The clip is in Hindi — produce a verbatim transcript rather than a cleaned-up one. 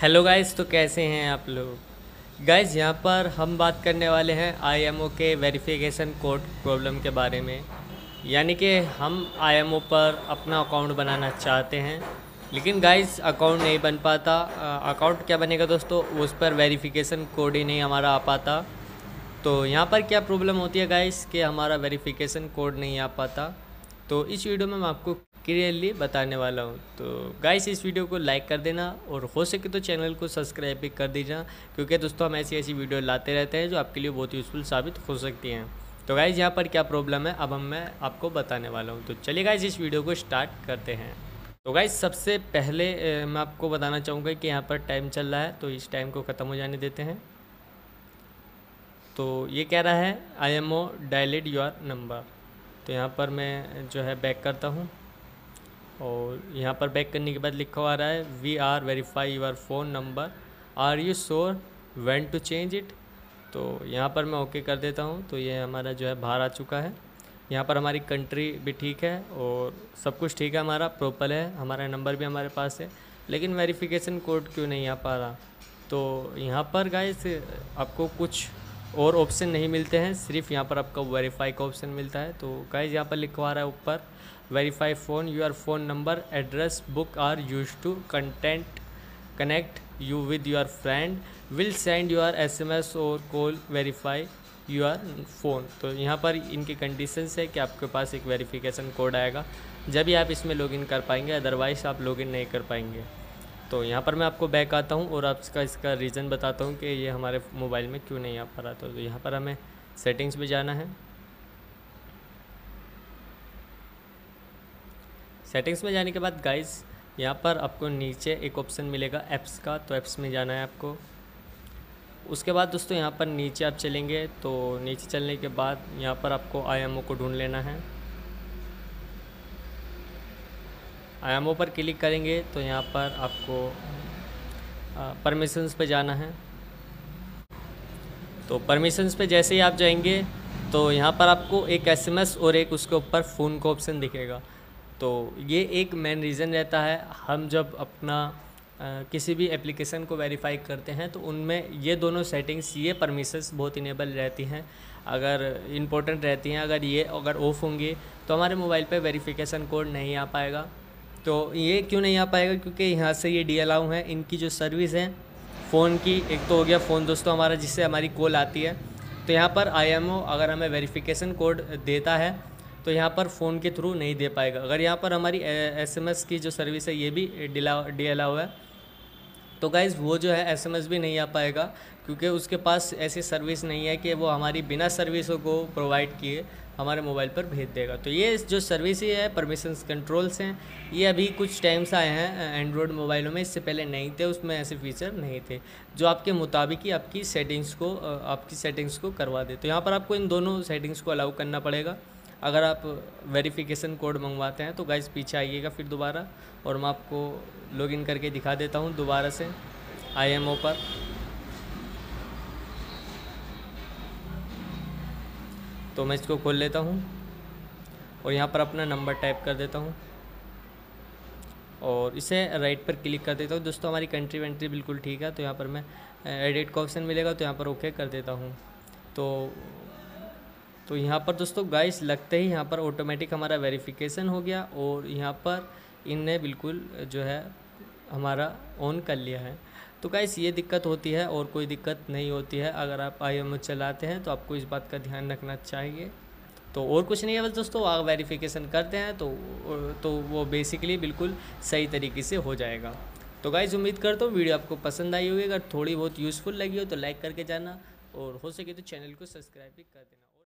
हेलो गाइस, तो कैसे हैं आप लोग। गाइस यहाँ पर हम बात करने वाले हैं आईएमओ के वेरिफिकेशन कोड प्रॉब्लम के बारे में। यानी कि हम आईएमओ पर अपना अकाउंट बनाना चाहते हैं, लेकिन गाइस अकाउंट नहीं बन पाता। अकाउंट क्या बनेगा दोस्तों, उस पर वेरिफिकेशन कोड ही नहीं हमारा आ पाता। तो यहाँ पर क्या प्रॉब्लम होती है गाइस कि हमारा वेरिफिकेशन कोड नहीं आ पाता। तो इस वीडियो में मैं आपको क्लियरली बताने वाला हूँ। तो गाइस इस वीडियो को लाइक कर देना और हो सके तो चैनल को सब्सक्राइब भी कर दीजिए, क्योंकि दोस्तों हम ऐसी ऐसी वीडियो लाते रहते हैं जो आपके लिए बहुत यूज़फुल साबित हो सकती हैं। तो गाइस यहाँ पर क्या प्रॉब्लम है अब हम मैं आपको बताने वाला हूँ। तो चलिए गाइस इस वीडियो को स्टार्ट करते हैं। तो गाइस सबसे पहले मैं आपको बताना चाहूँगा कि यहाँ पर टाइम चल रहा है, तो इस टाइम को ख़त्म हो जाने देते हैं। तो ये कह रहा है I M O dilate your number. तो यहाँ पर मैं जो है बैक करता हूँ और यहाँ पर बैक करने के बाद लिखा हुआ रहा है we are verify your phone number, are you sure when to change it. तो यहाँ पर मैं ओके कर देता हूँ। तो ये हमारा जो है बाहर आ चुका है। यहाँ पर हमारी कंट्री भी ठीक है और सब कुछ ठीक है, हमारा प्रॉपर है, हमारा नंबर भी हमारे पास है, लेकिन वेरिफिकेशन कोड क्यों नहीं आ पा रहा। तो यहाँ पर गाइस आपको कुछ और ऑप्शन नहीं मिलते हैं, सिर्फ यहाँ पर आपका वेरीफाई का ऑप्शन मिलता है। तो गाइस यहाँ पर लिखवा रहा है ऊपर verify phone your phone number address book are use to content connect you with your friend will send your S M S और कॉल वेरीफाई योर फ़ोन। तो यहाँ पर इनकी कंडीशंस है कि आपके पास एक वेरिफिकेशन कोड आएगा जब भी आप इसमें लॉगिन कर पाएंगे, अदरवाइज़ आप लॉगिन नहीं कर पाएंगे। तो यहाँ पर मैं आपको बैक आता हूँ और आपका इसका रीज़न बताता हूँ कि ये हमारे मोबाइल में क्यों नहीं आ पा रहा। तो यहाँ पर हमें सेटिंग्स में जाना है। सेटिंग्स में जाने के बाद गाइस यहाँ पर आपको नीचे एक ऑप्शन मिलेगा ऐप्स का, तो ऐप्स में जाना है आपको। उसके बाद दोस्तों यहाँ पर नीचे आप चलेंगे तो नीचे चलने के बाद यहाँ पर आपको आई एम ओ को ढूंढ लेना है। आई एम ओ पर क्लिक करेंगे तो यहाँ पर आपको परमिशंस पे जाना है। तो परमिशंस पे जैसे ही आप जाएंगे तो यहाँ पर आपको एक एस एम एस और एक उसके ऊपर फ़ोन का ऑप्शन दिखेगा। तो ये एक मेन रीज़न रहता है, हम जब अपना आ, किसी भी एप्लीकेशन को वेरीफाई करते हैं तो उनमें ये दोनों सेटिंग्स, ये परमिशंस बहुत इनेबल रहती हैं, अगर इम्पोर्टेंट रहती हैं। अगर ये अगर ऑफ होंगी तो हमारे मोबाइल पे वेरिफिकेशन कोड नहीं आ पाएगा। तो ये क्यों नहीं आ पाएगा, क्योंकि यहाँ से ये डी अलाउ हैं, इनकी जो सर्विस है फ़ोन की। एक तो हो गया फ़ोन दोस्तों हमारा जिससे हमारी कॉल आती है, तो यहाँ पर आई एम ओ अगर हमें वेरिफिकेशन कोड देता है तो यहाँ पर फ़ोन के थ्रू नहीं दे पाएगा। अगर यहाँ पर हमारी एस एम एस की जो सर्विस है ये भी डी अलाउ है, तो गाइज़ वो जो है एस एम एस भी नहीं आ पाएगा, क्योंकि उसके पास ऐसी सर्विस नहीं है कि वो हमारी बिना सर्विसों को प्रोवाइड किए हमारे मोबाइल पर भेज देगा। तो ये जो सर्विस ही है, परमिशंस कंट्रोल्स हैं, ये अभी कुछ टाइम से आए हैं एंड्रॉयड मोबाइलों में, इससे पहले नहीं थे, उसमें ऐसे फीचर नहीं थे जो आपके मुताबिक ही आपकी सेटिंग्स को आपकी सेटिंग्स को करवा दे। तो यहाँ पर आपको इन दोनों सेटिंग्स को अलाउ करना पड़ेगा अगर आप वेरिफिकेशन कोड मंगवाते हैं। तो गाइस पीछे आइएगा फिर दोबारा और मैं आपको लॉगिन करके दिखा देता हूँ दोबारा से आई एम ओ पर। तो मैं इसको खोल लेता हूँ और यहाँ पर अपना नंबर टाइप कर देता हूँ और इसे राइट पर क्लिक कर देता हूँ। दोस्तों हमारी कंट्री वेंट्री बिल्कुल ठीक है, तो यहाँ पर मैं एडिट का ऑप्शन मिलेगा तो यहाँ पर ओके कर देता हूँ। तो तो यहाँ पर दोस्तों गाइस लगते ही यहाँ पर ऑटोमेटिक हमारा वेरिफिकेशन हो गया और यहाँ पर इनने बिल्कुल जो है हमारा ऑन कर लिया है। तो गाइस ये दिक्कत होती है और कोई दिक्कत नहीं होती है। अगर आप आई एम ओ चलाते हैं तो आपको इस बात का ध्यान रखना चाहिए। तो और कुछ नहीं है बस दोस्तों, आप वेरिफिकेशन करते हैं तो तो वो बेसिकली बिल्कुल सही तरीके से हो जाएगा। तो गाइस उम्मीद करता हूँ वीडियो आपको पसंद आई होगी। अगर थोड़ी बहुत यूज़फुल लगी हो तो लाइक करके जाना और हो सके तो चैनल को सब्सक्राइब भी कर देना।